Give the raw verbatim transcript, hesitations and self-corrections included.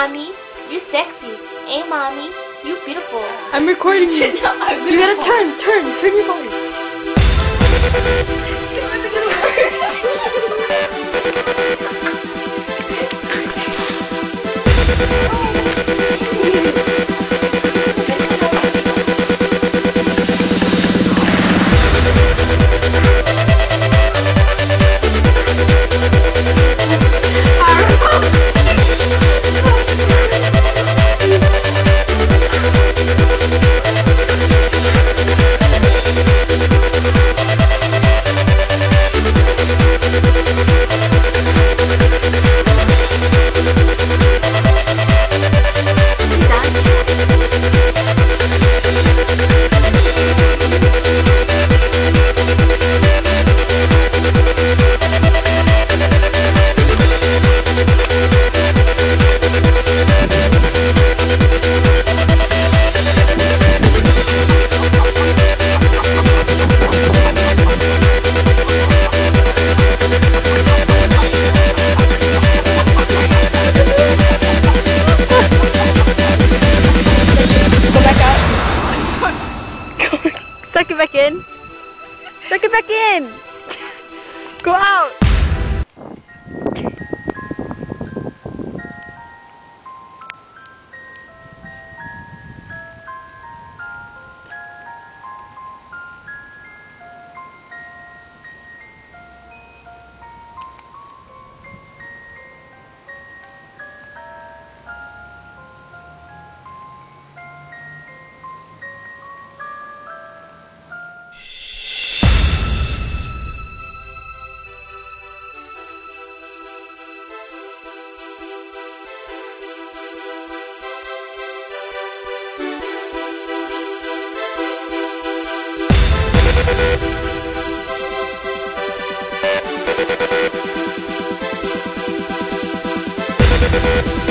mommy, you sexy. Hey, mommy, you beautiful. I'm recording you. No, I'm You gotta turn, turn, turn your voice. This isn't gonna Suck it back in. Suck it back in. Go out. We'll be right back.